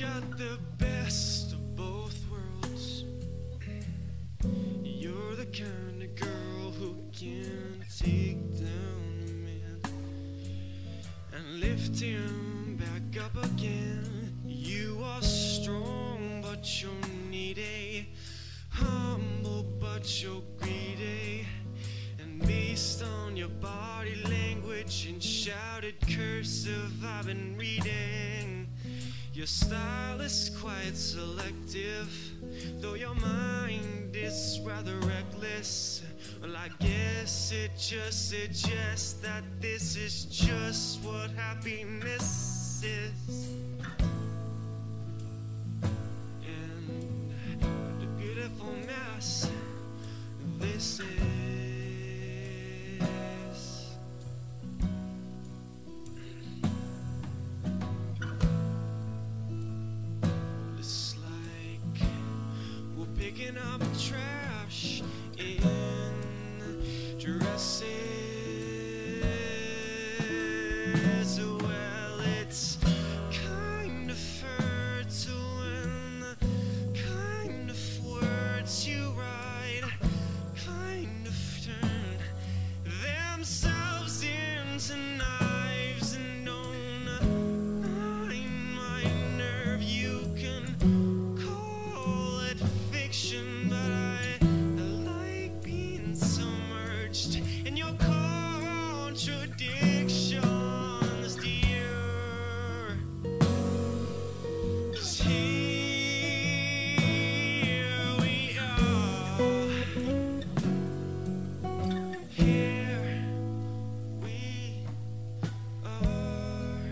got the best of both worlds. You're the kind of girl who can take down a man and lift him back up again. You are strong, but you're needy, humble, but you're greedy. And based on your body language and shouted cursive I've been reading, your style is quite selective, though your mind is rather reckless. Well, I guess it just suggests that this is just what happiness is. And the beautiful mess this is. It's like we're picking up trash in dresses. Well, it's kind of fertile and the kind of words you write kind of turn themselves into knives and don't mind my nerve. You can call it fiction, but I like being submerged in your contradictions, dear. 'Cause here we are. Here we are.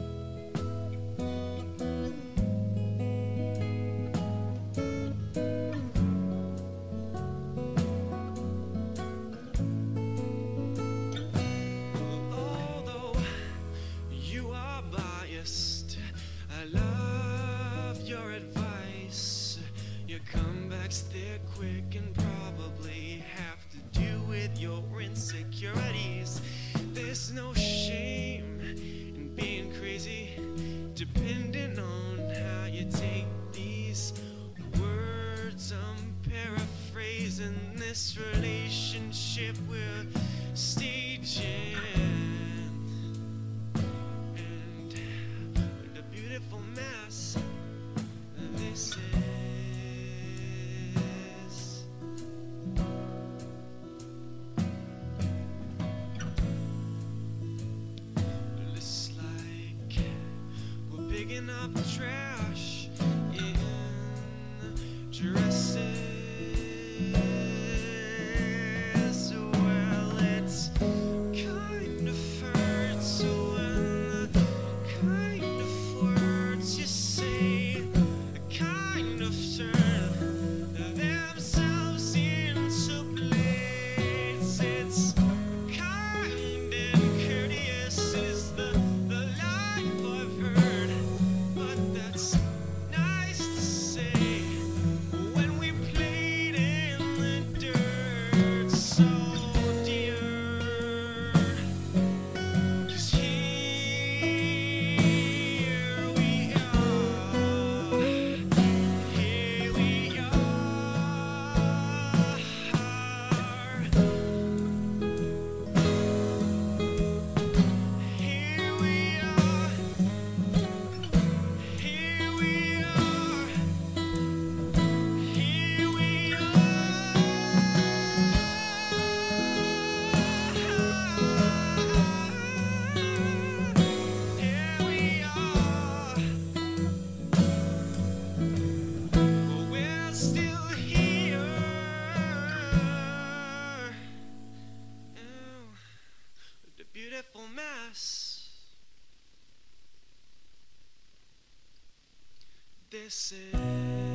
Although you are biased, I love your advice. Your comebacks, they're quick and probably have to do with your insecurities. There's no shame in being crazy, depending on how you take these words. I'm paraphrasing this relationship we're staging. And the beautiful mess this is. It's like we're picking up trash in dresses. Well, it's kind of fertile and the kind of words you say kind of turn themselves into blades. It's kind and courteous is the life I've heard, but that's nice to say when we played in the dirt. So dear, 'cause here we are. Here we are. Here we are. Here we are. Here we are. We're still here. The beautiful mess this is.